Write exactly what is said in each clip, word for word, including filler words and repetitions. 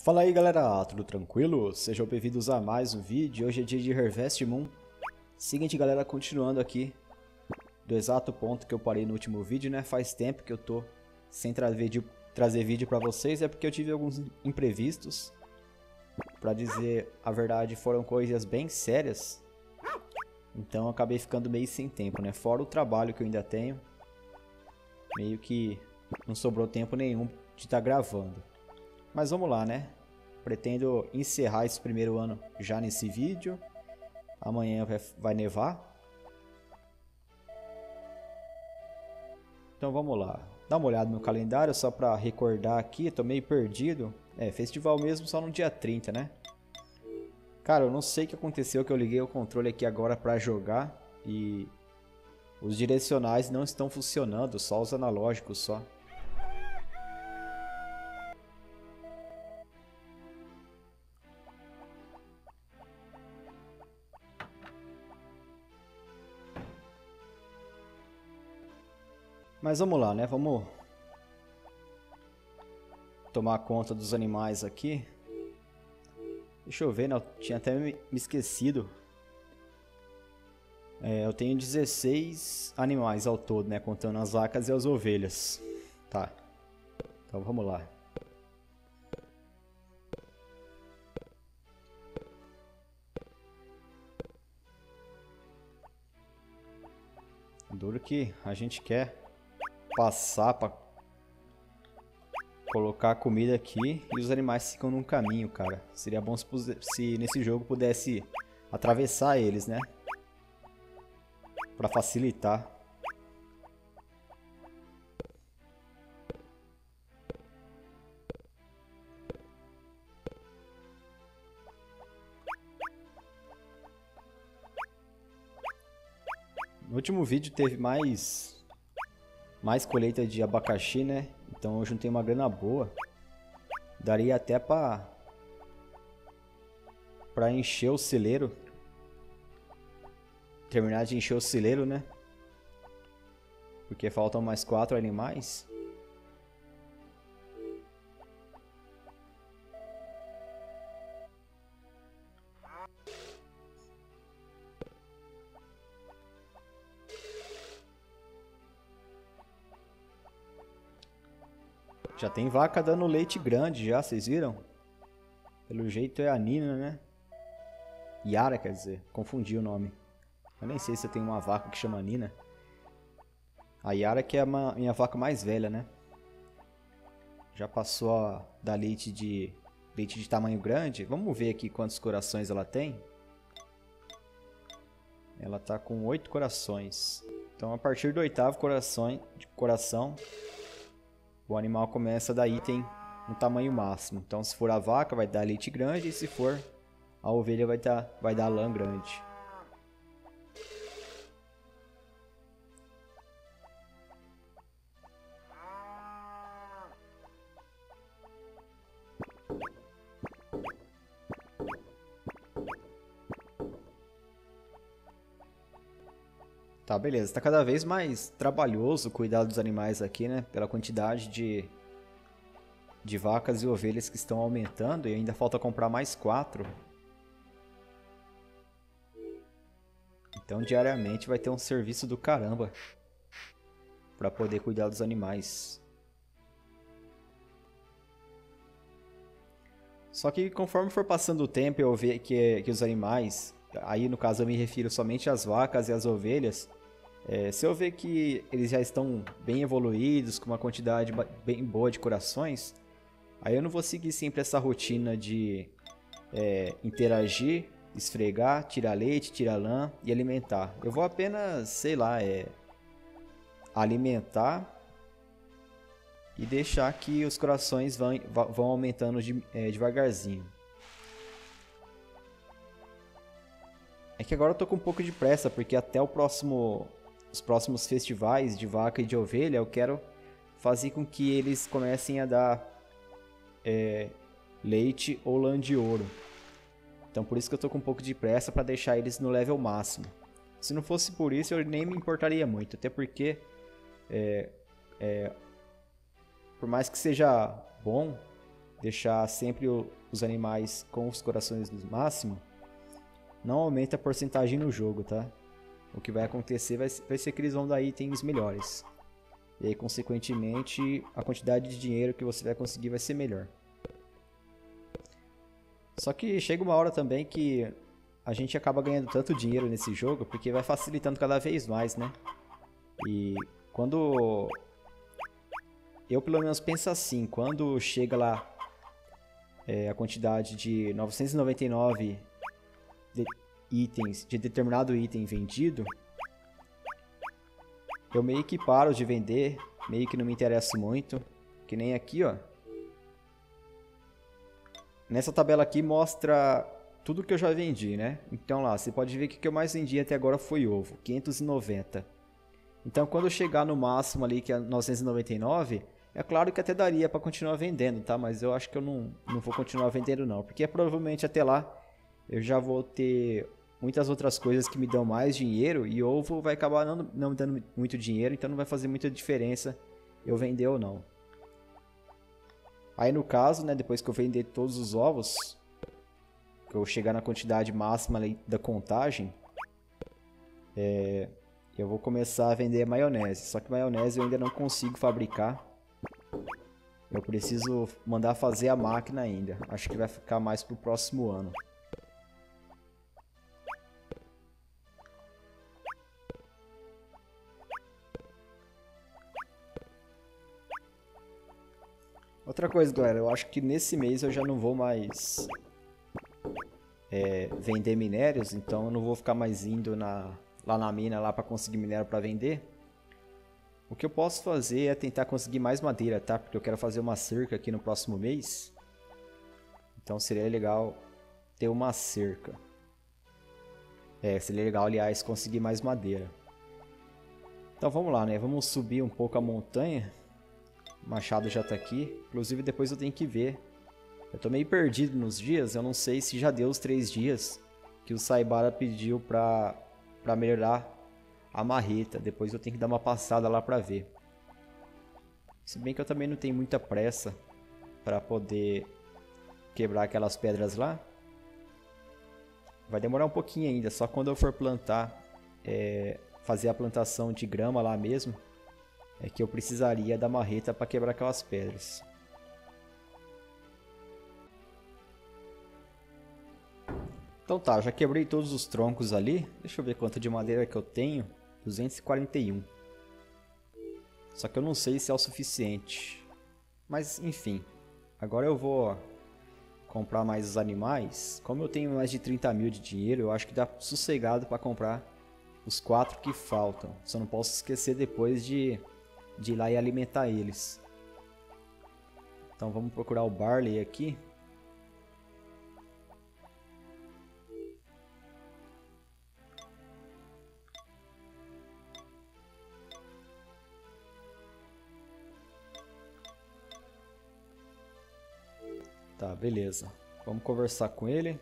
Fala aí galera, tudo tranquilo? Sejam bem-vindos a mais um vídeo. Hoje é dia de Harvest Moon. Seguinte galera, continuando aqui do exato ponto que eu parei no último vídeo, né? Faz tempo que eu tô sem tra vídeo, trazer vídeo pra vocês, é porque eu tive alguns imprevistos. Pra dizer a verdade, foram coisas bem sérias. Então eu acabei ficando meio sem tempo, né? Fora o trabalho que eu ainda tenho. Meio que não sobrou tempo nenhum de estar gravando. Mas vamos lá, né? Pretendo encerrar esse primeiro ano já nesse vídeo. Amanhã vai, vai nevar. Então vamos lá. Dá uma olhada no calendário só pra recordar aqui. Tô meio perdido. É, festival mesmo só no dia trinta, né? Cara, eu não sei o que aconteceu que eu liguei o controle aqui agora pra jogar. E os direcionais não estão funcionando, só os analógicos só. Mas vamos lá, né? Vamos tomar conta dos animais aqui. Deixa eu ver, né? Eu tinha até me esquecido. É, eu tenho dezesseis animais ao todo, né? Contando as vacas e as ovelhas. Tá. Então vamos lá. Duro que a gente quer passar para colocar a comida aqui e os animais ficam num caminho, cara. Seria bom se, se nesse jogo pudesse atravessar eles, né? Para facilitar. No último vídeo teve mais mais colheita de abacaxi, né? Então eu juntei uma grana boa. Daria até para para encher o celeiro. Terminar de encher o celeiro, né? Porque faltam mais quatro animais. Já tem vaca dando leite grande já, vocês viram? Pelo jeito é a Nina, né? Yara, quer dizer. Confundi o nome. Eu nem sei se eu tenho uma vaca que chama Nina. A Yara que é a minha vaca mais velha, né? Já passou a dar leite de, leite de tamanho grande. Vamos ver aqui quantos corações ela tem. Ela tá com oito corações. Então a partir do oitavo coração, de coração, o animal começa a dar item no tamanho máximo. Então se for a vaca vai dar leite grande e se for a ovelha vai dar, vai dar lã grande. Tá, beleza. Tá cada vez mais trabalhoso cuidar dos animais aqui, né? Pela quantidade de, de vacas e ovelhas que estão aumentando e ainda falta comprar mais quatro. Então diariamente vai ter um serviço do caramba para poder cuidar dos animais. Só que conforme for passando o tempo eu ver que, que os animais, aí no caso eu me refiro somente às vacas e às ovelhas, é, se eu ver que eles já estão bem evoluídos, com uma quantidade bem boa de corações, aí eu não vou seguir sempre essa rotina de é, interagir, esfregar, tirar leite, tirar lã e alimentar. Eu vou apenas, sei lá, é, alimentar e deixar que os corações vão, vão aumentando de, é, devagarzinho. É que agora eu tô com um pouco de pressa, porque até o próximo, os próximos festivais de vaca e de ovelha eu quero fazer com que eles comecem a dar é, leite ou lã de ouro. Então por isso que eu tô com um pouco de pressa para deixar eles no level máximo. Se não fosse por isso eu nem me importaria muito, até porque é, é, por mais que seja bom deixar sempre o, os animais com os corações no máximo, não aumenta a porcentagem no jogo, tá? O que vai acontecer vai, vai ser que eles vão dar itens melhores. E aí, consequentemente, a quantidade de dinheiro que você vai conseguir vai ser melhor. Só que chega uma hora também que a gente acaba ganhando tanto dinheiro nesse jogo, porque vai facilitando cada vez mais, né? E quando... Eu pelo menos penso assim, quando chega lá é, a quantidade de novecentos e noventa e nove de itens, de determinado item vendido, eu meio que paro de vender, meio que não me interesso muito, que nem aqui, ó. Nessa tabela aqui mostra tudo que eu já vendi, né? Então lá, você pode ver que o que eu mais vendi até agora foi ovo, quinhentos e noventa. Então quando eu chegar no máximo ali, que é novecentos e noventa e nove, é claro que até daria para continuar vendendo, tá? Mas eu acho que eu não, não vou continuar vendendo não, porque provavelmente até lá eu já vou ter muitas outras coisas que me dão mais dinheiro e ovo vai acabar não, não me dando muito dinheiro, então não vai fazer muita diferença eu vender ou não. Aí no caso, né, depois que eu vender todos os ovos, que eu chegar na quantidade máxima da contagem, é, eu vou começar a vender maionese. Só que maionese eu ainda não consigo fabricar. Eu preciso mandar fazer a máquina ainda. Acho que vai ficar mais pro próximo ano. Outra coisa, galera, eu acho que nesse mês eu já não vou mais é, vender minérios, então eu não vou ficar mais indo na, lá na mina lá para conseguir minério para vender. O que eu posso fazer é tentar conseguir mais madeira, tá? Porque eu quero fazer uma cerca aqui no próximo mês. Então seria legal ter uma cerca. É, seria legal, aliás, conseguir mais madeira. Então vamos lá, né? Vamos subir um pouco a montanha. O machado já tá aqui. Inclusive depois eu tenho que ver. Eu tô meio perdido nos dias. Eu não sei se já deu os três dias que o Saibara pediu pra, pra melhorar a marreta. Depois eu tenho que dar uma passada lá pra ver. Se bem que eu também não tenho muita pressa pra poder quebrar aquelas pedras lá. Vai demorar um pouquinho ainda. Só quando eu for plantar, é, fazer a plantação de grama lá mesmo, é que eu precisaria da marreta para quebrar aquelas pedras. Então tá, já quebrei todos os troncos ali. Deixa eu ver quanto de madeira que eu tenho. duzentos e quarenta e um. Só que eu não sei se é o suficiente. Mas enfim. Agora eu vou comprar mais os animais. Como eu tenho mais de trinta mil de dinheiro, eu acho que dá sossegado para comprar os quatro que faltam. Só não posso esquecer depois de... de ir lá e alimentar eles. Então vamos procurar o Barley aqui. Tá, beleza. Vamos conversar com ele.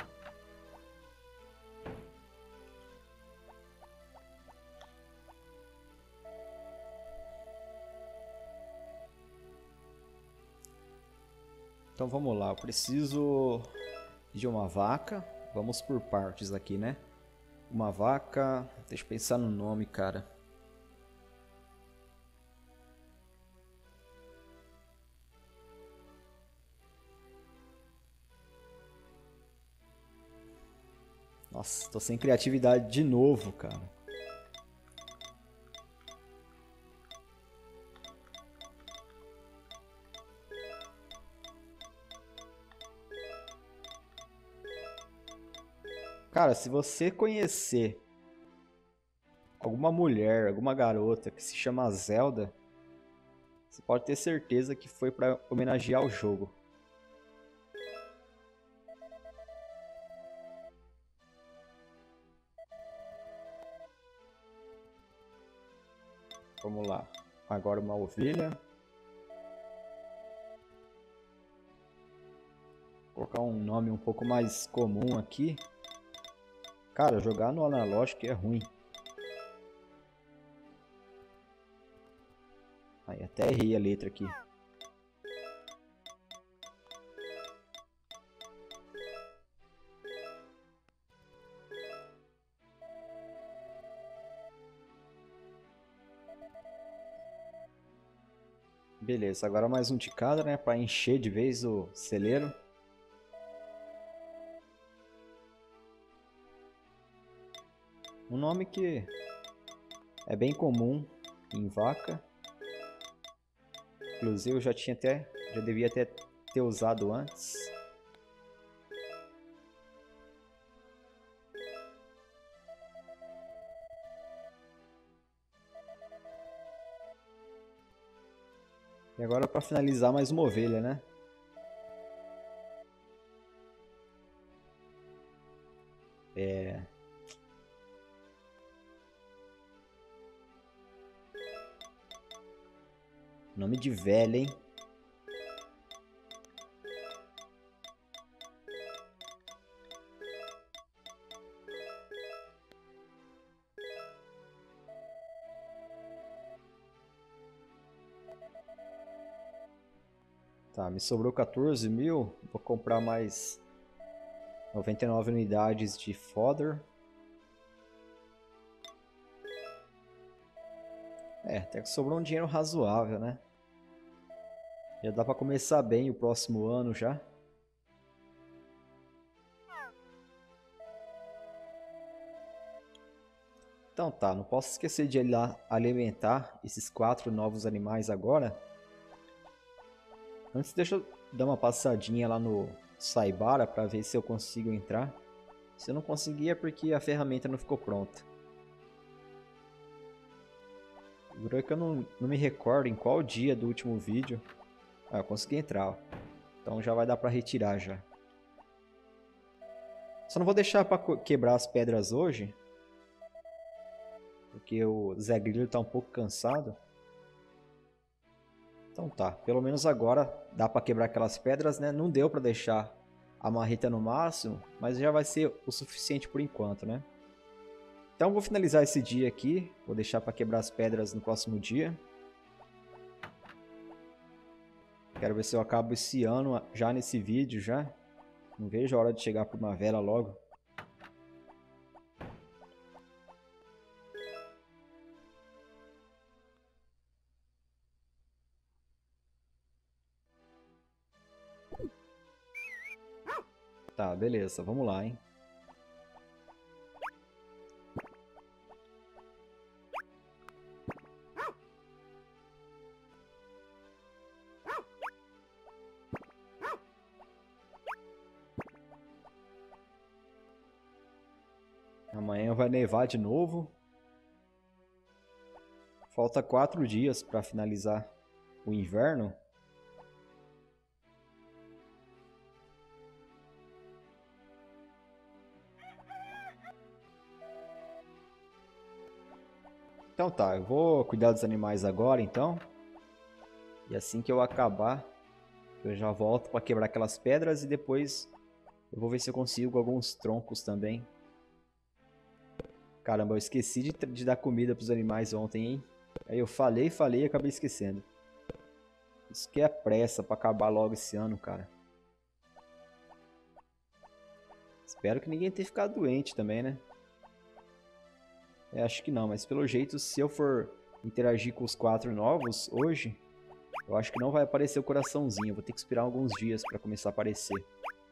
Então vamos lá, eu preciso de uma vaca. Vamos por partes aqui, né? Uma vaca... Deixa eu pensar no nome, cara. Nossa, tô sem criatividade de novo, cara. Cara, se você conhecer alguma mulher, alguma garota que se chama Zelda, você pode ter certeza que foi para homenagear o jogo. Vamos lá. Agora uma ovelha. Vou colocar um nome um pouco mais comum aqui. Cara, jogar no analógico é ruim. Aí até errei a letra aqui. Beleza, agora mais um de cada, né? Pra encher de vez o celeiro. Um nome que é bem comum em vaca. Inclusive eu já tinha até, já devia até ter usado antes. E agora para finalizar mais uma ovelha, né? É... Nome de velha, hein? Tá, me sobrou quatorze mil. Vou comprar mais noventa e nove unidades de fodder. É, até que sobrou um dinheiro razoável, né? Já dá pra começar bem o próximo ano já. Então tá, não posso esquecer de ir lá alimentar esses quatro novos animais agora. Antes deixa eu dar uma passadinha lá no Saibara para ver se eu consigo entrar. Se eu não conseguir é porque a ferramenta não ficou pronta. Agora é que eu não, não me recordo em qual dia do último vídeo. Ah, eu consegui entrar, ó. Então já vai dar para retirar já. Só não vou deixar para quebrar as pedras hoje. Porque o Zé Grilo tá um pouco cansado. Então tá, pelo menos agora dá para quebrar aquelas pedras, né? Não deu para deixar a marreta no máximo, mas já vai ser o suficiente por enquanto, né? Então vou finalizar esse dia aqui, vou deixar para quebrar as pedras no próximo dia. Quero ver se eu acabo esse ano já nesse vídeo já. Não vejo a hora de chegar a primavera logo. Tá, beleza, vamos lá, hein? Amanhã vai nevar de novo. Falta quatro dias para finalizar o inverno. Então tá, eu vou cuidar dos animais agora então. E assim que eu acabar, eu já volto para quebrar aquelas pedras e depois eu vou ver se eu consigo alguns troncos também. Caramba, eu esqueci de, de dar comida para os animais ontem, hein? Aí eu falei, falei e acabei esquecendo. Isso que é pressa para acabar logo esse ano, cara. Espero que ninguém tenha ficado doente também, né? É, acho que não, mas pelo jeito, se eu for interagir com os quatro novos hoje, eu acho que não vai aparecer o coraçãozinho. Eu vou ter que esperar alguns dias para começar a aparecer.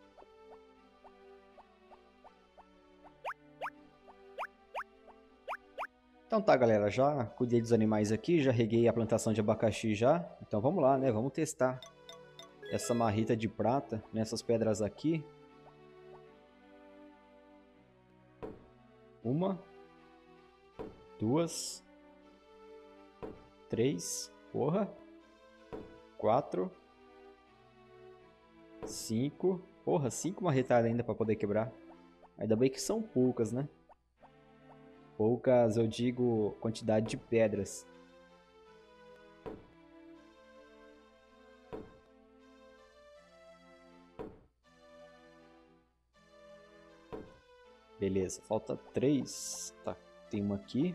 Então tá, galera, já cuidei dos animais aqui, já reguei a plantação de abacaxi já. Então vamos lá, né? Vamos testar essa marrita de prata nessas pedras aqui. Uma, duas, três, porra, quatro, cinco, porra, cinco marretadas ainda para poder quebrar. Ainda bem que são poucas, né? Poucas, eu digo, quantidade de pedras. Beleza, falta três. Tá, tem uma aqui.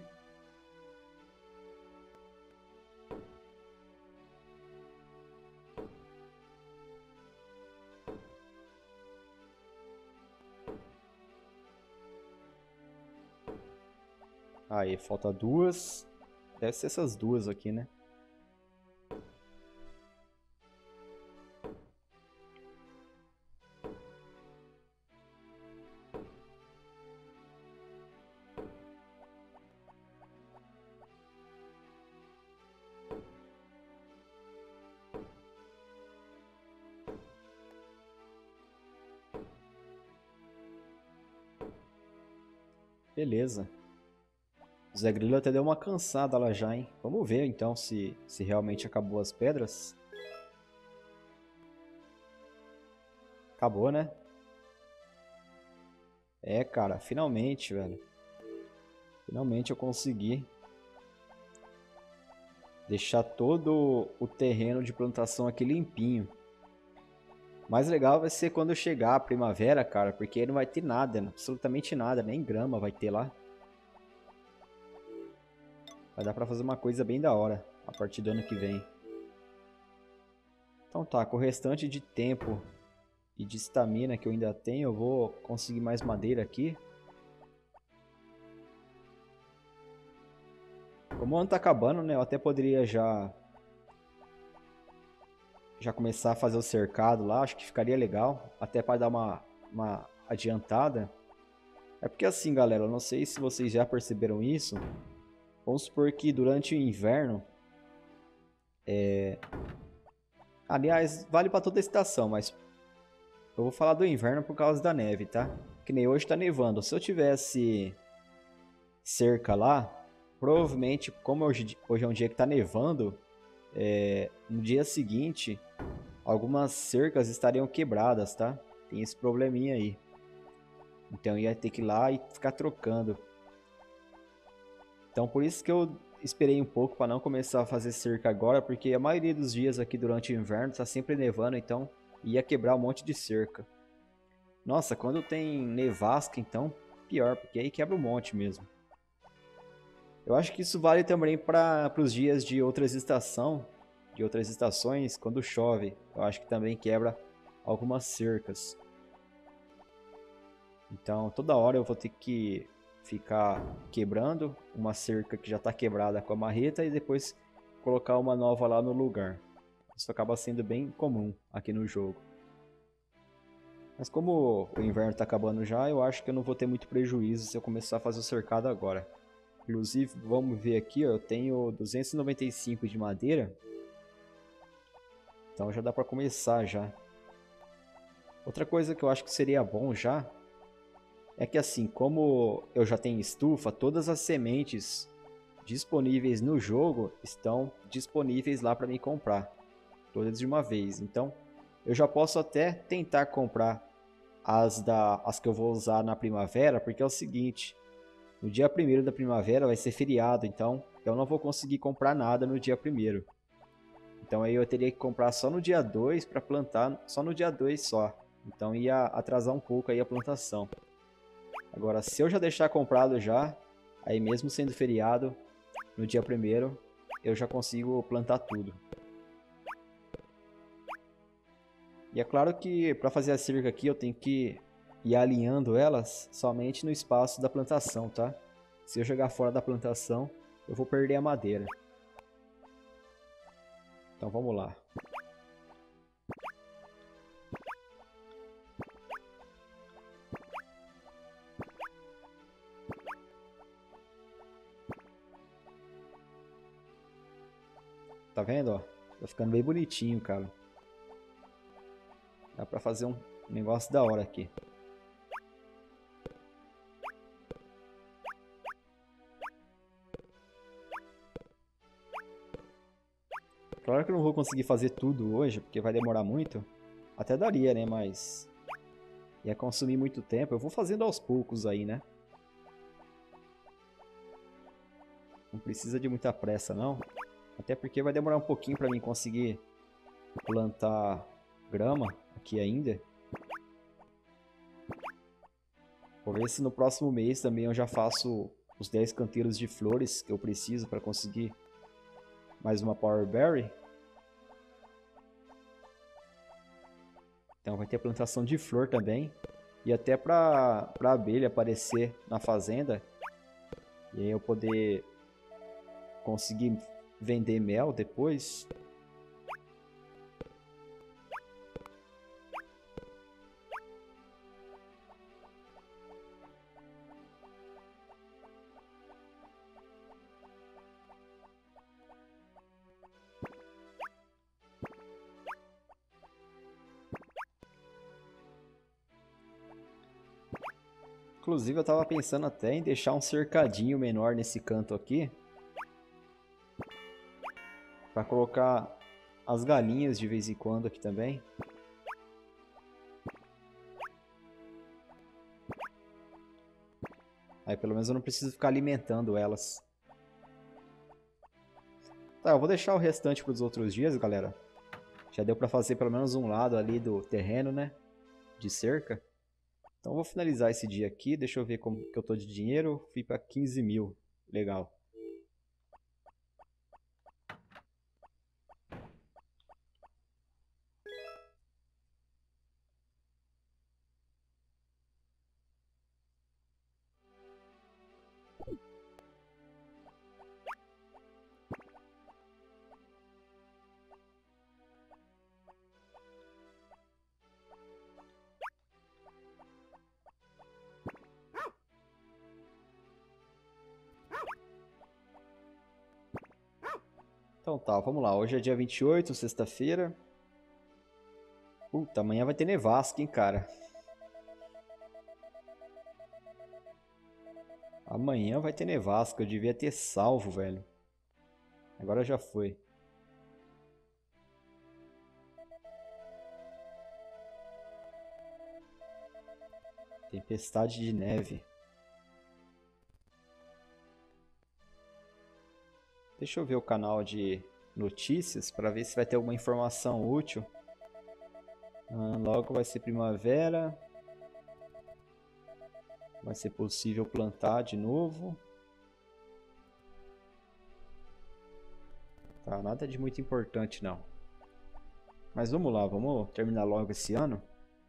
Aí, falta duas. Deve ser essas duas aqui, né? Beleza. O Zé Grilo até deu uma cansada lá já, hein? Vamos ver então se, se realmente acabou as pedras. Acabou, né? É, cara, finalmente, velho. Finalmente eu consegui deixar todo o terreno de plantação aqui limpinho. Mais legal vai ser quando chegar a primavera, cara, porque aí não vai ter nada, absolutamente nada, nem grama vai ter lá. Vai dar pra fazer uma coisa bem da hora a partir do ano que vem. Então tá, com o restante de tempo e de estamina que eu ainda tenho, eu vou conseguir mais madeira aqui. Como o ano tá acabando, né, eu até poderia já... Já começar a fazer o cercado lá, acho que ficaria legal, até para dar uma, uma adiantada. É porque assim, galera, eu não sei se vocês já perceberam isso. Vamos supor que durante o inverno... É... Aliás, vale para toda a estação, mas eu vou falar do inverno por causa da neve, tá? Que nem hoje tá nevando. Se eu tivesse cerca lá, provavelmente, como hoje, hoje é um dia que tá nevando, é... no dia seguinte, algumas cercas estariam quebradas, tá? Tem esse probleminha aí. Então eu ia ter que ir lá e ficar trocando. Então por isso que eu esperei um pouco para não começar a fazer cerca agora, porque a maioria dos dias aqui durante o inverno está sempre nevando, então ia quebrar um monte de cerca. Nossa, quando tem nevasca, então pior, porque aí quebra um monte mesmo. Eu acho que isso vale também para os dias de outras estações, de outras estações, quando chove. Eu acho que também quebra algumas cercas. Então toda hora eu vou ter que ficar quebrando uma cerca que já está quebrada com a marreta e depois colocar uma nova lá no lugar. Isso acaba sendo bem comum aqui no jogo. Mas como o inverno está acabando já, eu acho que eu não vou ter muito prejuízo se eu começar a fazer o cercado agora. Inclusive, vamos ver aqui, ó, eu tenho duzentos e noventa e cinco de madeira. Então já dá para começar já. Outra coisa que eu acho que seria bom já é que assim, como eu já tenho estufa, todas as sementes disponíveis no jogo estão disponíveis lá para mim comprar, todas de uma vez. Então, eu já posso até tentar comprar as, da, as que eu vou usar na primavera, porque é o seguinte, no dia primeiro da primavera vai ser feriado, então eu não vou conseguir comprar nada no dia primeiro. Então aí eu teria que comprar só no dia dois para plantar, só no dia dois só. Então ia atrasar um pouco aí a plantação. Agora, se eu já deixar comprado já, aí mesmo sendo feriado, no dia primeiro, eu já consigo plantar tudo. E é claro que para fazer a cerca aqui eu tenho que ir alinhando elas somente no espaço da plantação, tá? Se eu jogar fora da plantação, eu vou perder a madeira. Então vamos lá. Tá vendo, ó? Tá ficando bem bonitinho, cara. Dá pra fazer um negócio da hora aqui. Claro que eu não vou conseguir fazer tudo hoje, porque vai demorar muito. Até daria, né? Mas ia consumir muito tempo. Eu vou fazendo aos poucos aí, né? Não precisa de muita pressa, não. Até porque vai demorar um pouquinho para mim conseguir plantar grama aqui ainda. Vou ver se no próximo mês também eu já faço os dez canteiros de flores que eu preciso para conseguir mais uma Power Berry. Então vai ter plantação de flor também. E até para a abelha aparecer na fazenda. E aí eu poder conseguir vender mel depois. Inclusive eu tava pensando até em deixar um cercadinho menor nesse canto aqui. Pra colocar as galinhas de vez em quando aqui também. Aí pelo menos eu não preciso ficar alimentando elas. Tá, eu vou deixar o restante para os outros dias, galera. Já deu pra fazer pelo menos um lado ali do terreno, né? De cerca. Então eu vou finalizar esse dia aqui. Deixa eu ver como que eu tô de dinheiro. Fui pra quinze mil. Legal. Então tá, vamos lá. Hoje é dia vinte e oito, sexta-feira. Puta, amanhã vai ter nevasca, hein, cara. Amanhã vai ter nevasca. Eu devia ter salvo, velho. Agora já foi. Tempestade de neve. Deixa eu ver o canal de notícias para ver se vai ter alguma informação útil. Ah, logo vai ser primavera. Vai ser possível plantar de novo. Tá, nada de muito importante não. Mas vamos lá, vamos terminar logo esse ano.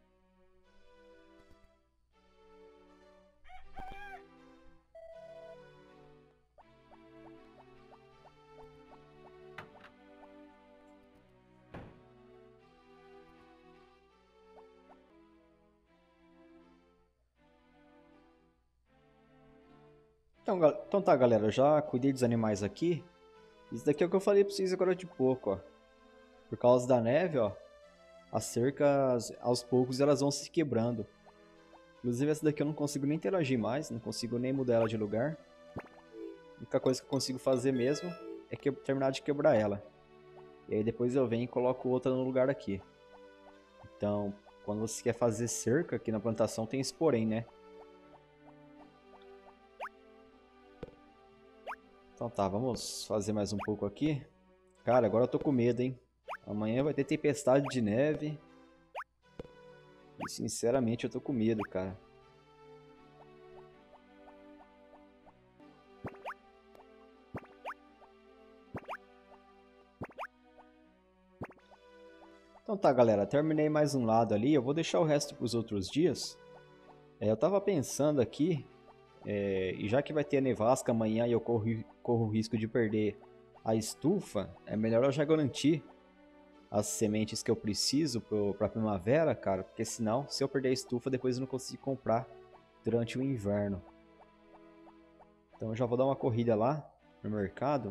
Então, gal- então tá, galera, eu já cuidei dos animais aqui. Isso daqui é o que eu falei pra vocês agora de pouco, ó. Por causa da neve, ó, as cercas, aos poucos, elas vão se quebrando. Inclusive, essa daqui eu não consigo nem interagir mais, não consigo nem mudar ela de lugar. A única coisa que eu consigo fazer mesmo é que terminar de quebrar ela. E aí depois eu venho e coloco outra no lugar aqui. Então, quando você quer fazer cerca, aqui na plantação tem esse porém, né? Então tá, vamos fazer mais um pouco aqui. Cara, agora eu tô com medo, hein? Amanhã vai ter tempestade de neve. E sinceramente eu tô com medo, cara. Então tá, galera, terminei mais um lado ali. Eu vou deixar o resto para os outros dias. É, eu tava pensando aqui, é, e já que vai ter a nevasca amanhã e eu corro, corro o risco de perder a estufa, é melhor eu já garantir as sementes que eu preciso para a primavera, cara, porque senão, se eu perder a estufa, depois eu não consigo comprar durante o inverno. Então eu já vou dar uma corrida lá no mercado.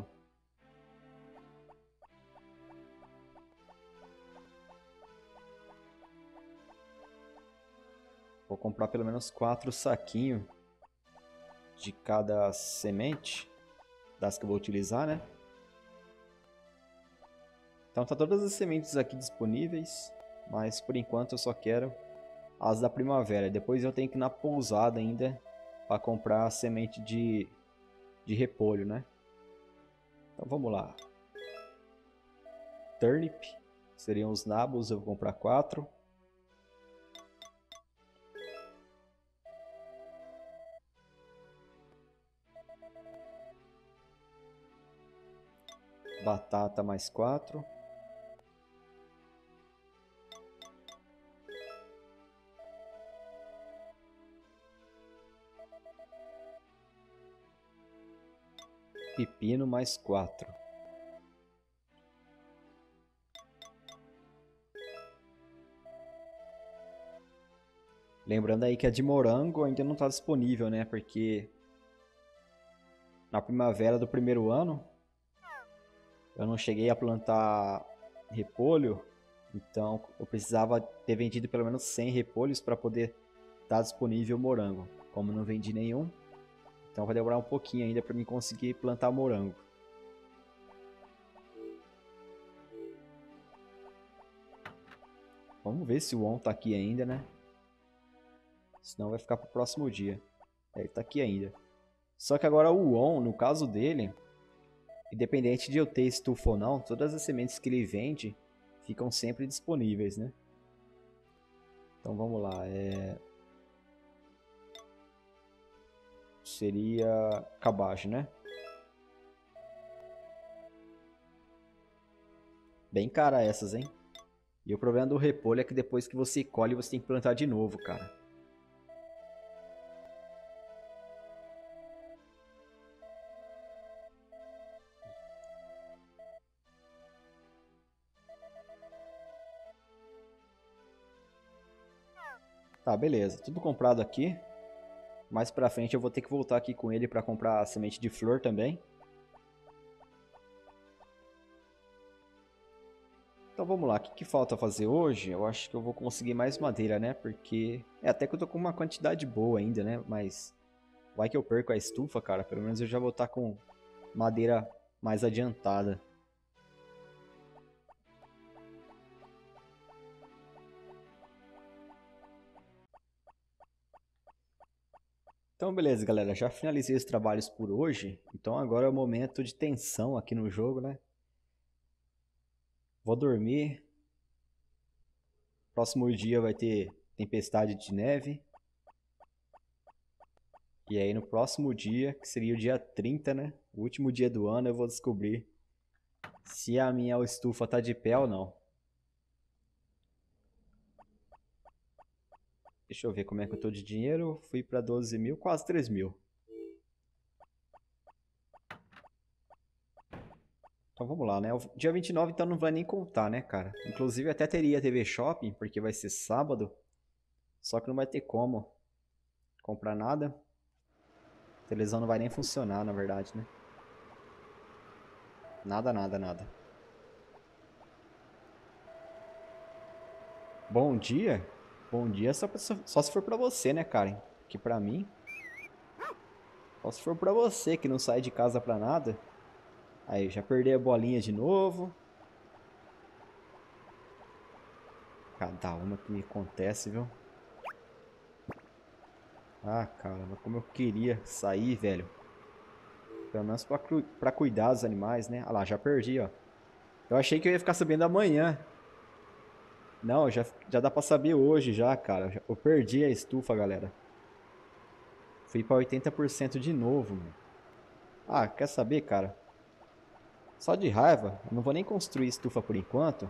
Vou comprar pelo menos quatro saquinhos de cada semente das que eu vou utilizar, né? Então tá todas as sementes aqui disponíveis, mas por enquanto eu só quero as da primavera. Depois eu tenho que ir na pousada ainda para comprar a semente de, de repolho, né? Então vamos lá. Turnip, seriam os nabos, eu vou comprar quatro. Batata mais quatro. Pepino mais quatro. Lembrando aí que a de morango ainda não está disponível, né? Porque na primavera do primeiro ano eu não cheguei a plantar repolho, então eu precisava ter vendido pelo menos cem repolhos para poder estar disponível morango. como não vendi nenhum. Então vai demorar um pouquinho ainda para mim conseguir plantar morango. Vamos ver se o On tá aqui ainda, né? Senão vai ficar pro próximo dia. É, ele tá aqui ainda. Só que agora o On, no caso dele, independente de eu ter estufa ou não, todas as sementes que ele vende ficam sempre disponíveis, né? Então vamos lá. É... Seria cabagem, né? Bem cara essas, hein? E o problema do repolho é que depois que você colhe, você tem que plantar de novo, cara. Tá, beleza. Tudo comprado aqui. Mais pra frente eu vou ter que voltar aqui com ele pra comprar a semente de flor também. Então vamos lá, o que, que falta fazer hoje? Eu acho que eu vou conseguir mais madeira, né? Porque... É, até que eu tô com uma quantidade boa ainda, né? Mas... Vai que eu perco a estufa, cara. Pelo menos eu já vou estar com madeira mais adiantada. Então beleza, galera. Já finalizei os trabalhos por hoje. Então agora é o momento de tensão aqui no jogo, né? Vou dormir. Próximo dia vai ter tempestade de neve. E aí no próximo dia, que seria o dia trinta, né? O último dia do ano, eu vou descobrir se a minha estufa tá de pé ou não. Deixa eu ver como é que eu tô de dinheiro. Fui pra doze mil, quase três mil. Então vamos lá, né? O dia vinte e nove então não vai nem contar, né, cara? Inclusive até teria T V Shopping, porque vai ser sábado. Só que não vai ter como comprar nada. A televisão não vai nem funcionar, na verdade, né? Nada, nada, nada. Bom dia? Bom dia só, pra- só se for pra você, né, Karen? Que pra mim... Só se for pra você que não sai de casa pra nada. Aí, já perdi a bolinha de novo. Cada uma que me acontece, viu? Ah, caramba, como eu queria sair, velho. Pelo menos pra, cu- pra cuidar dos animais, né? Ah lá, já perdi, ó. Eu achei que eu ia ficar sabendo amanhã. Não, já, já dá pra saber hoje já, cara. Já- Eu perdi a estufa, galera. Fui pra oitenta por cento de novo, mano. Ah, quer saber, cara? Só de raiva, eu não vou nem construir estufa por enquanto.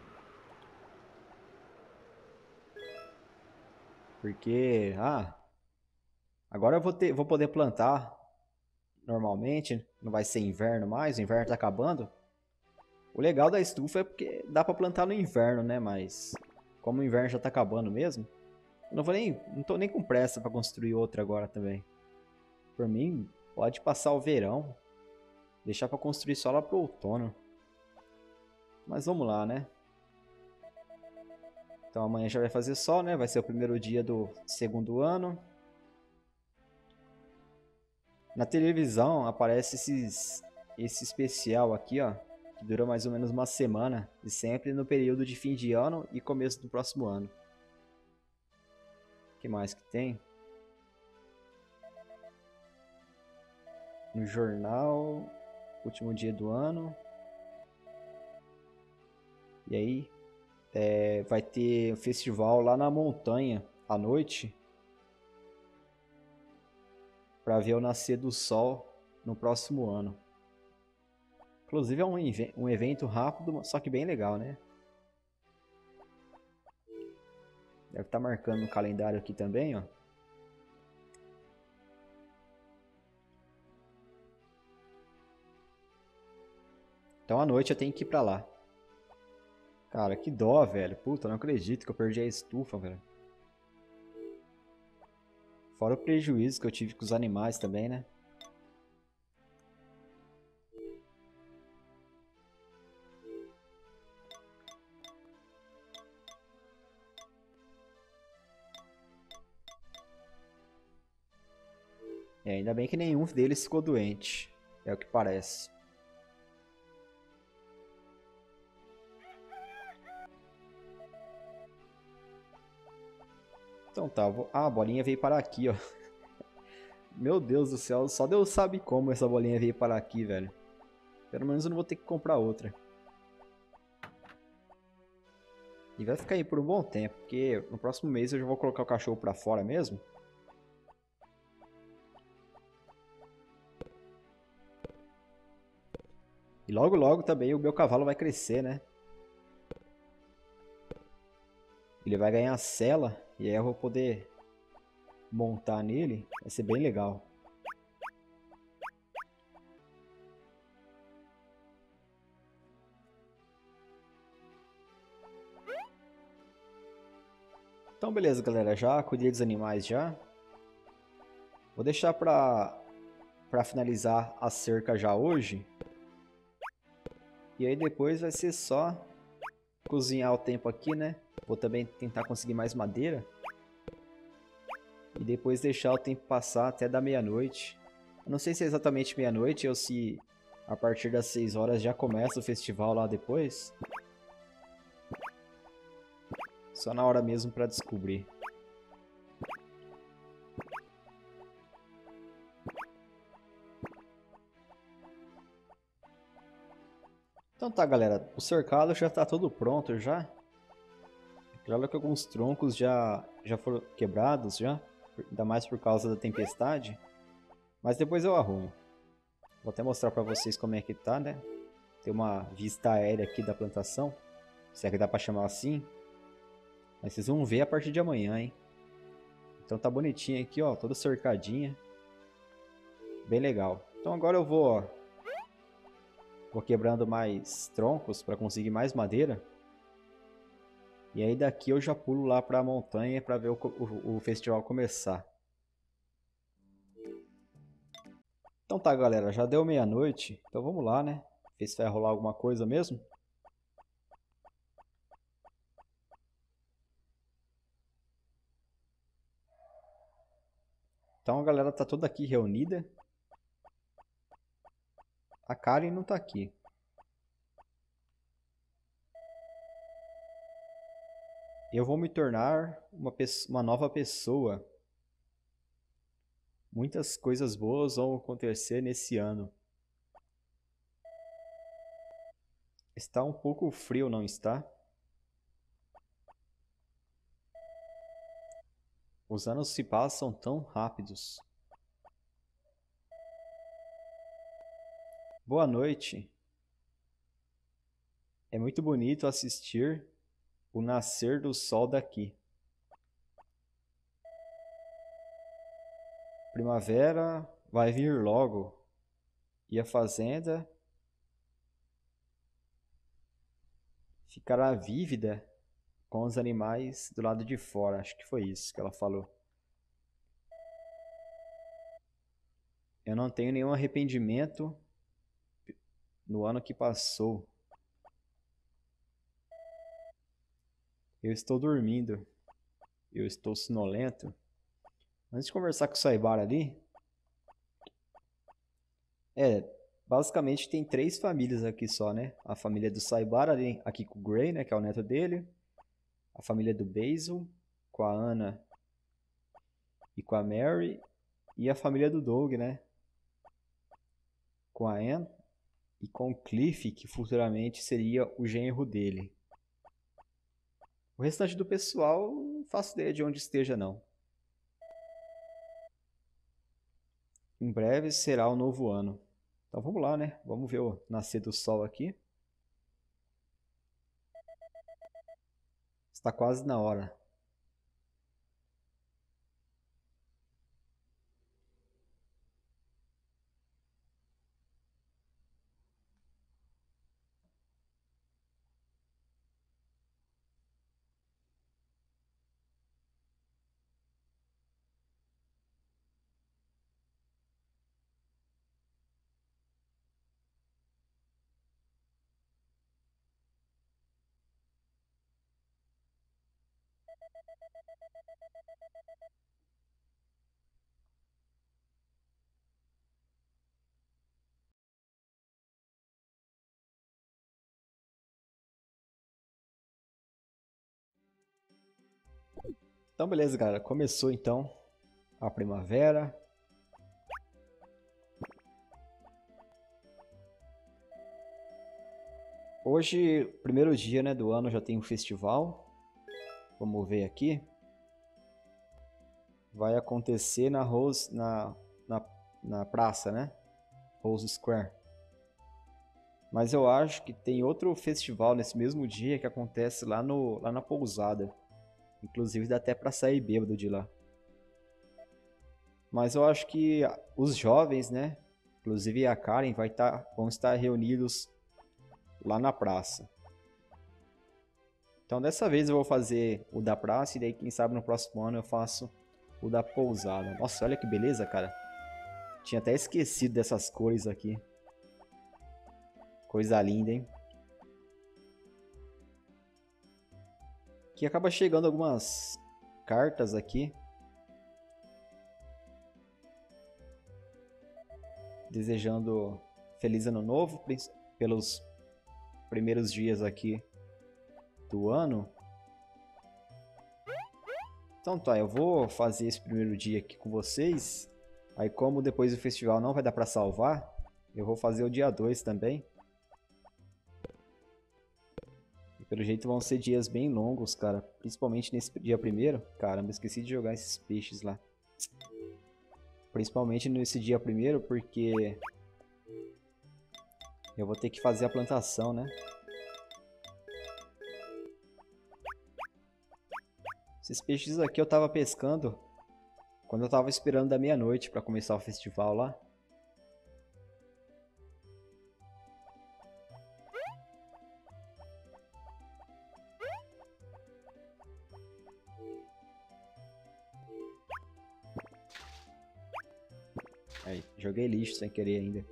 Porque, ah, agora eu vou ter, vou poder plantar normalmente. Não vai ser inverno mais, o inverno tá acabando. O legal da estufa é porque dá pra plantar no inverno, né? Mas como o inverno já tá acabando mesmo, eu não vou nem, não tô nem com pressa pra construir outra agora também. Por mim, pode passar o verão, deixar pra construir só lá pro outono. Mas vamos lá, né? Então amanhã já vai fazer sol, né? Vai ser o primeiro dia do segundo ano. Na televisão aparece esses, esse especial aqui, ó, que dura mais ou menos uma semana, e sempre no período de fim de ano e começo do próximo ano. O que mais que tem? No jornal, último dia do ano. E aí, é, vai ter um festival lá na montanha à noite para ver o nascer do sol no próximo ano. Inclusive é um, um evento rápido, só que bem legal, né? Deve estar marcando no calendário aqui também, ó. Então à noite eu tenho que ir pra lá. Cara, que dó, velho. Puta, não acredito que eu perdi a estufa, velho. Fora o prejuízo que eu tive com os animais também, né? É, ainda bem que nenhum deles ficou doente. É o que parece. Então tá, vou... ah, a bolinha veio parar aqui, ó. Meu Deus do céu, só Deus sabe como essa bolinha veio parar aqui, velho. Pelo menos eu não vou ter que comprar outra. E vai ficar aí por um bom tempo, porque no próximo mês eu já vou colocar o cachorro pra fora mesmo. E logo logo também o meu cavalo vai crescer, né? Ele vai ganhar sela e aí eu vou poder montar nele. Vai ser bem legal. Então beleza, galera. Já cuidei dos animais já. Vou deixar pra, pra finalizar a cerca já hoje. E aí depois vai ser só cozinhar o tempo aqui, né? Vou também tentar conseguir mais madeira. E depois deixar o tempo passar até da meia-noite. Não sei se é exatamente meia-noite ou se a partir das seis horas já começa o festival lá depois. Só na hora mesmo pra descobrir. Então tá, galera. O cercado já tá todo pronto já. Claro que alguns troncos já, já foram quebrados já. Ainda mais por causa da tempestade. Mas depois eu arrumo. Vou até mostrar pra vocês como é que tá, né? Tem uma vista aérea aqui da plantação. Se é que dá pra chamar assim. Mas vocês vão ver a partir de amanhã, hein? Então tá bonitinho aqui, ó. Toda cercadinha. Bem legal. Então agora eu vou... Ó, vou quebrando mais troncos pra conseguir mais madeira. E aí daqui eu já pulo lá pra montanha pra ver o, o, o festival começar. Então tá, galera. Já deu meia-noite. Então vamos lá, né? Ver se vai rolar alguma coisa mesmo. Então a galera tá toda aqui reunida. A Karen não tá aqui. Eu vou me tornar uma, uma nova pessoa. Muitas coisas boas vão acontecer nesse ano. Está um pouco frio, não está? Os anos se passam tão rápidos. Boa noite. É muito bonito assistir o nascer do sol daqui. Primavera vai vir logo. E a fazenda ficará vívida com os animais do lado de fora. Acho que foi isso que ela falou. Eu não tenho nenhum arrependimento no ano que passou. Eu estou dormindo. Eu estou sonolento. Antes de conversar com o Saibara ali... É, basicamente tem três famílias aqui só, né? A família do Saibara ali, aqui com o Gray, né? Que é o neto dele. A família do Basil, com a Anna e com a Mary. E a família do Doug, né? Com a Anne e com o Cliff, que futuramente seria o genro dele. O restante do pessoal, não faço ideia de onde esteja, não. Em breve será o novo ano. Então vamos lá, né? Vamos ver o nascer do sol aqui. Está quase na hora. Então beleza, galera. Começou então a primavera. Hoje, primeiro dia, né, do ano, já tem um festival. Vamos ver aqui. Vai acontecer na Rose, na, na, na praça, né? Rose Square. Mas eu acho que tem outro festival nesse mesmo dia que acontece lá, no, lá na pousada. Inclusive dá até pra sair bêbado de lá. Mas eu acho que os jovens, né? Inclusive a Karen vai tá, vão estar reunidos lá na praça. Então dessa vez eu vou fazer o da praça e daí quem sabe no próximo ano eu faço o da pousada. Nossa, olha que beleza, cara. Tinha até esquecido dessas cores aqui. Coisa linda, hein? Aqui acaba chegando algumas cartas aqui. Desejando feliz ano novo pelos primeiros dias aqui do ano. Então tá, eu vou fazer esse primeiro dia aqui com vocês. Aí como depois do festival não vai dar pra salvar, eu vou fazer o dia dois também. E pelo jeito vão ser dias bem longos, cara. Principalmente nesse dia primeiro. Caramba, esqueci de jogar esses peixes lá. Principalmente nesse dia primeiro, porque eu vou ter que fazer a plantação, né? Esses peixes aqui eu tava pescando quando eu tava esperando da meia-noite pra começar o festival lá. Aí, joguei lixo sem querer ainda.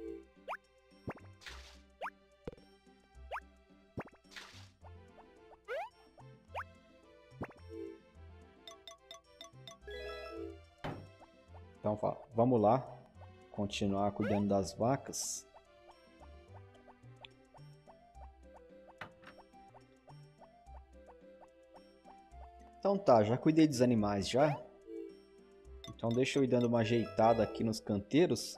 Então vamos lá, continuar cuidando das vacas. Então tá, já cuidei dos animais já. Então deixa eu ir dando uma ajeitada aqui nos canteiros.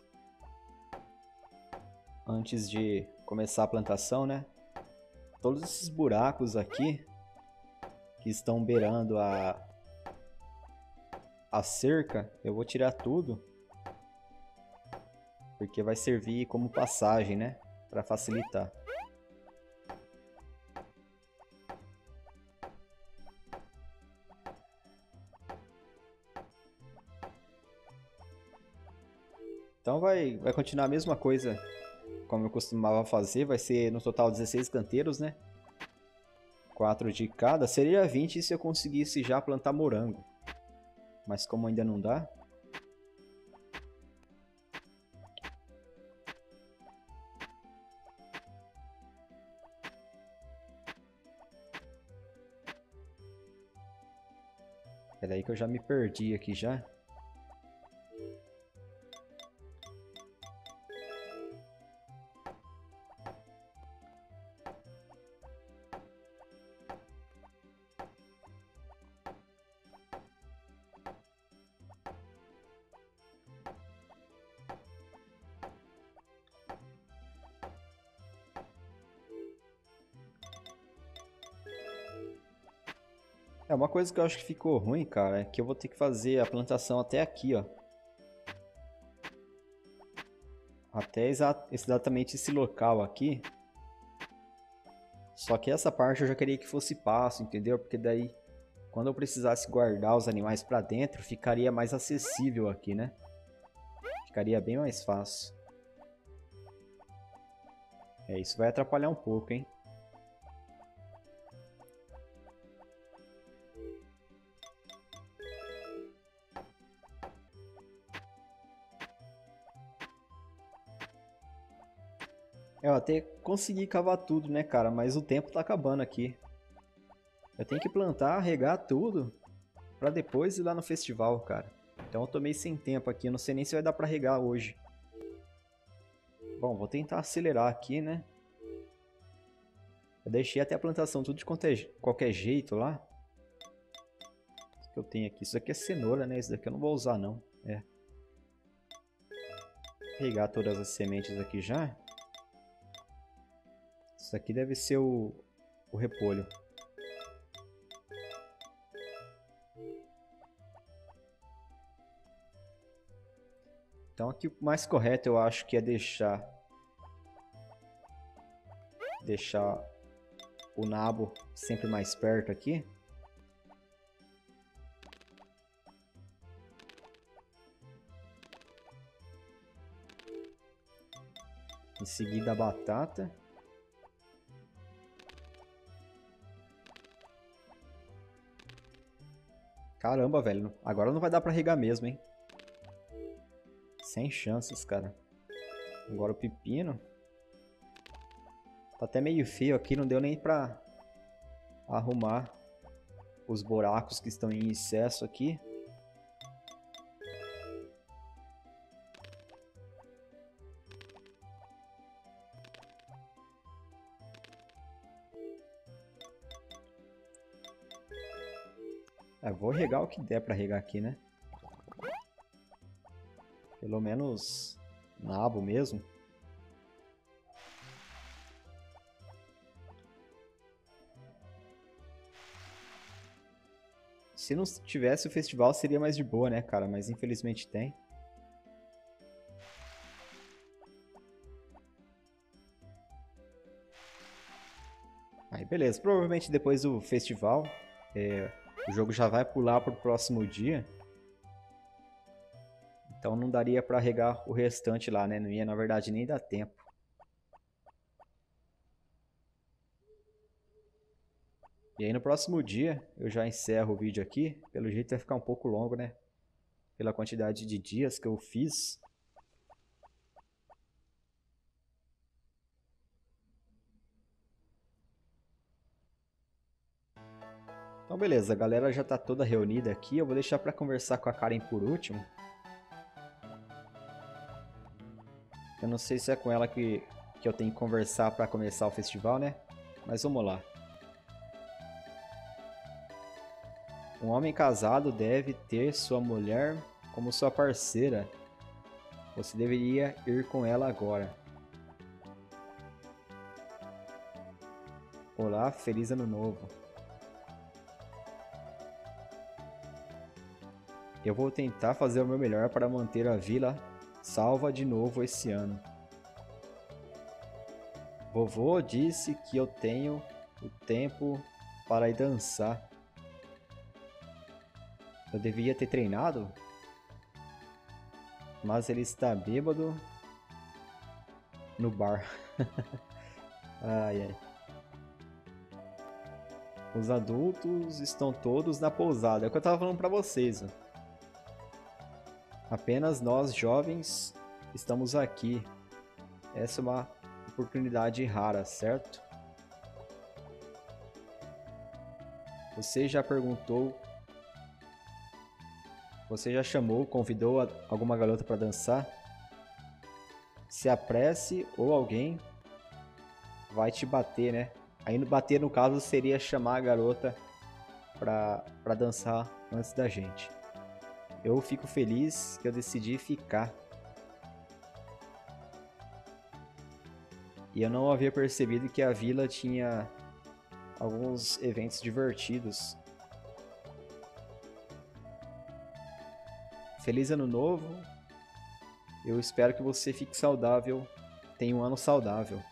Antes de começar a plantação, né? Todos esses buracos aqui que estão beirando a, a cerca, eu vou tirar tudo. Porque vai servir como passagem, né? Para facilitar. Então vai, vai continuar a mesma coisa como eu costumava fazer. Vai ser no total dezesseis canteiros, né? quatro de cada. Seria vinte se eu conseguisse já plantar morango. Mas como ainda não dá... Espera aí que eu já me perdi aqui já. É, uma coisa que eu acho que ficou ruim, cara, é que eu vou ter que fazer a plantação até aqui, ó. Até exa exatamente esse local aqui. Só que essa parte eu já queria que fosse pasto, entendeu? Porque daí, quando eu precisasse guardar os animais pra dentro, ficaria mais acessível aqui, né? Ficaria bem mais fácil. É, isso vai atrapalhar um pouco, hein? Eu até consegui cavar tudo, né, cara? Mas o tempo tá acabando aqui. Eu tenho que plantar, regar tudo pra depois ir lá no festival, cara. Então eu tô meio sem tempo aqui. Eu não sei nem se vai dar pra regar hoje. Bom, vou tentar acelerar aqui, né? Eu deixei até a plantação tudo de qualquer jeito lá. que eu tenho aqui? Isso aqui é cenoura, né? Isso daqui eu não vou usar, não. É. Vou pegar todas as sementes aqui já. Isso aqui deve ser o, o repolho. Então aqui o mais correto eu acho que é deixar... Deixar o nabo sempre mais perto aqui. Em seguida a batata. Caramba, velho. Agora não vai dar pra regar mesmo, hein? Sem chances, cara. Agora o pepino. Tá até meio feio aqui. Não deu nem pra arrumar os buracos que estão em excesso aqui. É, vou regar o que der pra regar aqui, né? Pelo menos nabo mesmo. Se não tivesse o festival seria mais de boa, né, cara? Mas infelizmente tem. Aí beleza, provavelmente depois do festival é, o jogo já vai pular pro próximo dia. Então não daria pra regar o restante lá, né? Não ia, na verdade, nem dar tempo. E aí no próximo dia eu já encerro o vídeo aqui. Pelo jeito vai ficar um pouco longo, né? Pela quantidade de dias que eu fiz. Então beleza, a galera já tá toda reunida aqui. Eu vou deixar pra conversar com a Karen por último. Eu não sei se é com ela que, que eu tenho que conversar pra começar o festival, né? Mas vamos lá. Um homem casado deve ter sua mulher como sua parceira. Você deveria ir com ela agora. Olá, feliz ano novo. Eu vou tentar fazer o meu melhor para manter a vila salva de novo esse ano. Vovô disse que eu tenho o tempo para ir dançar. Eu devia ter treinado? Mas ele está bêbado no bar. Ai, ai. Os adultos estão todos na pousada. É o que eu tava falando pra vocês. Ó. Apenas nós jovens estamos aqui. Essa é uma oportunidade rara, certo? Você já perguntou? Você já chamou, convidou alguma garota para dançar? Se apresse ou alguém vai te bater, né? Aí no bater, no caso, seria chamar a garota pra, pra dançar antes da gente. Eu fico feliz que eu decidi ficar. E eu não havia percebido que a vila tinha alguns eventos divertidos. Feliz ano novo. Eu espero que você fique saudável. Tenha um ano saudável.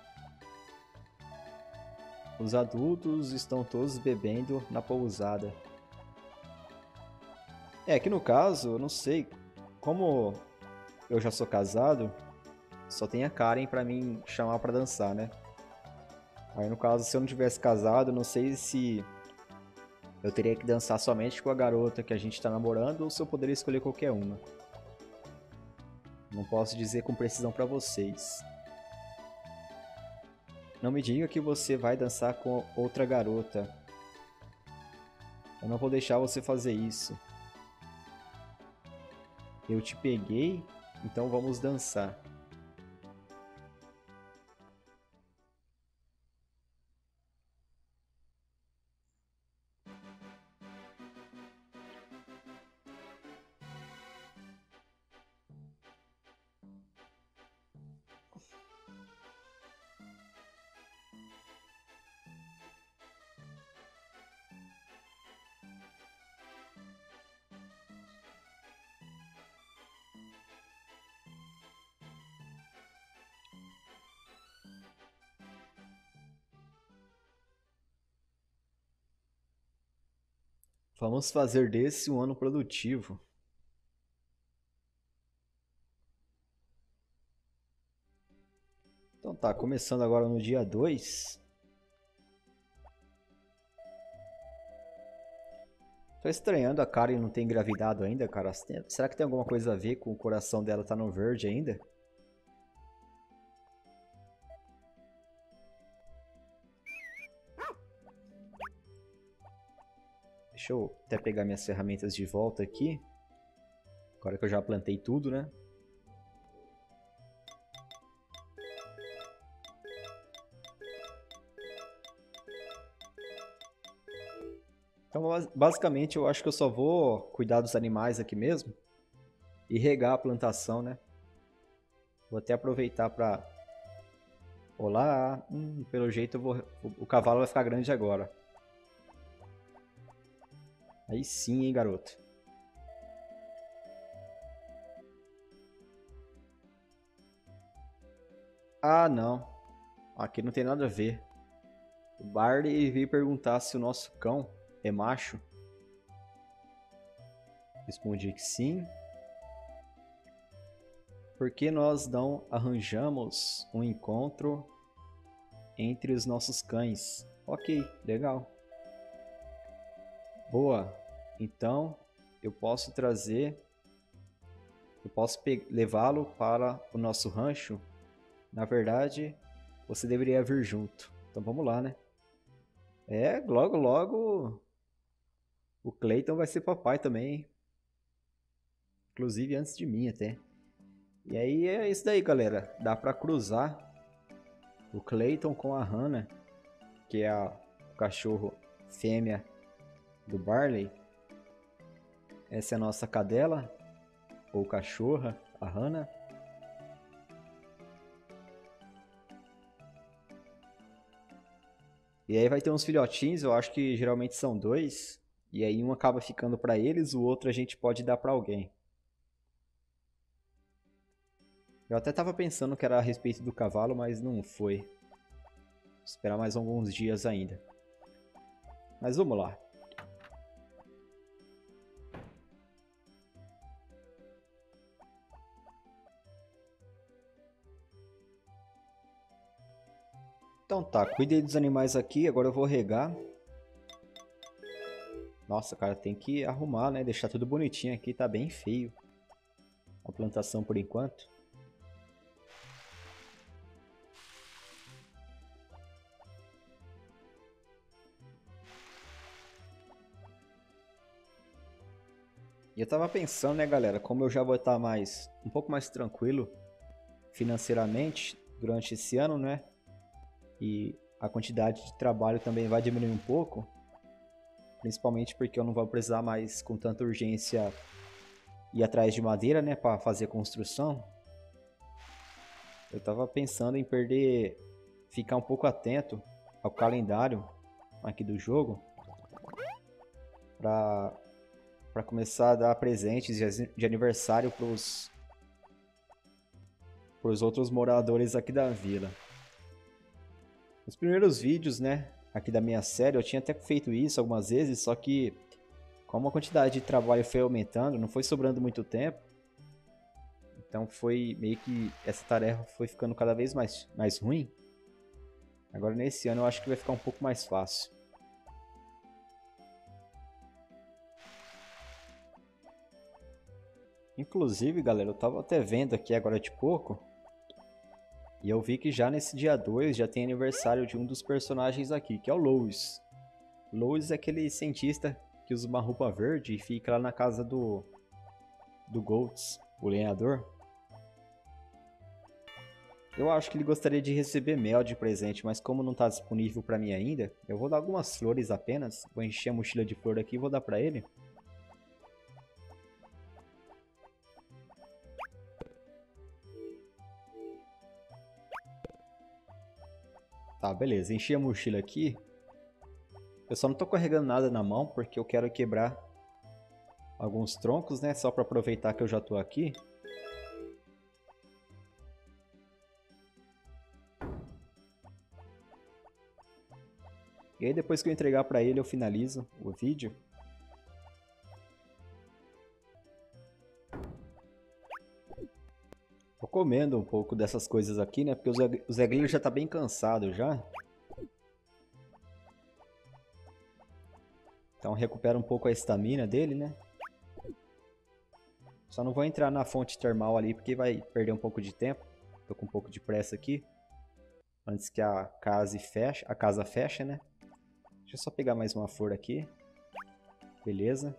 Os adultos estão todos bebendo na pousada. É que no caso, eu não sei, como eu já sou casado, só tem a Karen pra mim chamar pra dançar, né? Aí no caso, se eu não tivesse casado, eu não sei se eu teria que dançar somente com a garota que a gente tá namorando ou se eu poderia escolher qualquer uma. Não posso dizer com precisão pra vocês. Não me diga que você vai dançar com outra garota. Eu não vou deixar você fazer isso. Eu te peguei, então vamos dançar. Vamos fazer desse um ano produtivo. Então tá, começando agora no dia dois. Tô estranhando a Karen não ter engravidado ainda, cara. Será que tem alguma coisa a ver com o coração dela tá no verde ainda? Deixa eu até pegar minhas ferramentas de volta aqui. Agora que eu já plantei tudo, né? Então, basicamente, eu acho que eu só vou cuidar dos animais aqui mesmo e regar a plantação, né? Vou até aproveitar para... Olá! Hum, pelo jeito, eu vou... o cavalo vai ficar grande agora. Aí sim, hein, garoto? Ah, não. Aqui não tem nada a ver. O Barley veio perguntar se o nosso cão é macho. Respondi que sim. Por que nós não arranjamos um encontro entre os nossos cães? Ok, legal. Boa. Então, eu posso trazer... Eu posso levá-lo para o nosso rancho? Na verdade, você deveria vir junto. Então vamos lá, né? É, logo, logo... O Clayton vai ser papai também, hein? Inclusive antes de mim até. E aí é isso daí, galera. Dá pra cruzar o Clayton com a Hannah, que é a o cachorro fêmea do Barley. Essa é a nossa cadela, ou cachorra, a Hannah. E aí vai ter uns filhotinhos, eu acho que geralmente são dois. E aí um acaba ficando pra eles, o outro a gente pode dar pra alguém. Eu até tava pensando que era a respeito do cavalo, mas não foi. Vou esperar mais alguns dias ainda. Mas vamos lá. Então tá, cuidei dos animais aqui, agora eu vou regar. Nossa, cara, tem que arrumar, né? Deixar tudo bonitinho aqui, tá bem feio a plantação por enquanto. E eu tava pensando, né, galera, como eu já vou estar mais, um pouco mais tranquilo financeiramente durante esse ano, né? E a quantidade de trabalho também vai diminuir um pouco. Principalmente porque eu não vou precisar mais com tanta urgência ir atrás de madeira, né, para fazer a construção. Eu tava pensando em perder, ficar um pouco atento ao calendário aqui do jogo para para começar a dar presentes de aniversário para os para os outros moradores aqui da vila. Os primeiros vídeos, né, aqui da minha série, eu tinha até feito isso algumas vezes, só que como a quantidade de trabalho foi aumentando, não foi sobrando muito tempo. Então foi meio que essa tarefa foi ficando cada vez mais, mais ruim. Agora nesse ano eu acho que vai ficar um pouco mais fácil. Inclusive, galera, eu tava até vendo aqui agora de pouco. E eu vi que já nesse dia dois já tem aniversário de um dos personagens aqui, que é o Lois. Lois é aquele cientista que usa uma roupa verde e fica lá na casa do, do Goltz, o lenhador. Eu acho que ele gostaria de receber mel de presente, mas como não está disponível para mim ainda, eu vou dar algumas flores apenas. Vou encher a mochila de flor aqui e vou dar para ele. Tá, beleza. Enchi a mochila aqui. Eu só não tô carregando nada na mão porque eu quero quebrar alguns troncos, né? Só para aproveitar que eu já tô aqui. E aí depois que eu entregar para ele eu finalizo o vídeo. Tô comendo um pouco dessas coisas aqui, né? Porque o Zé, o Zé Grilo já tá bem cansado já. Então recupera um pouco a estamina dele, né? Só não vou entrar na fonte termal ali porque vai perder um pouco de tempo. Tô com um pouco de pressa aqui. Antes que a casa feche, a casa feche, né? Deixa eu só pegar mais uma flor aqui. Beleza.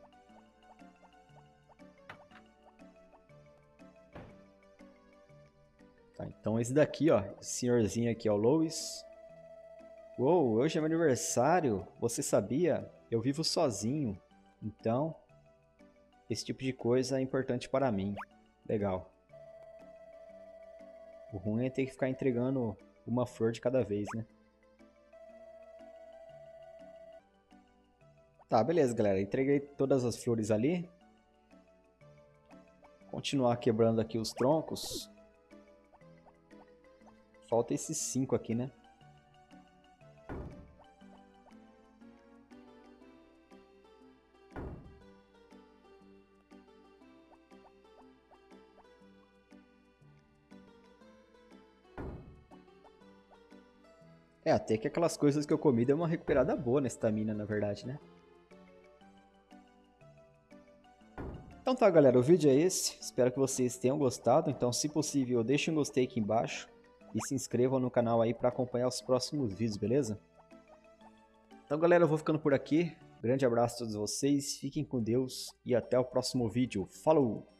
Tá, então esse daqui, ó, esse senhorzinho aqui é o Lois. Uou, hoje é meu aniversário. Você sabia? Eu vivo sozinho. Então, esse tipo de coisa é importante para mim. Legal. O ruim é ter que ficar entregando uma flor de cada vez, né? Tá, beleza, galera. Entreguei todas as flores ali. Continuar quebrando aqui os troncos. Falta esses cinco aqui, né? É, até que aquelas coisas que eu comi deu uma recuperada boa na estamina, na verdade, né? Então tá, galera, o vídeo é esse. Espero que vocês tenham gostado. Então, se possível, deixem um gostei aqui embaixo. E se inscrevam no canal aí para acompanhar os próximos vídeos, beleza? Então, galera, eu vou ficando por aqui. Grande abraço a todos vocês, fiquem com Deus e até o próximo vídeo. Falou!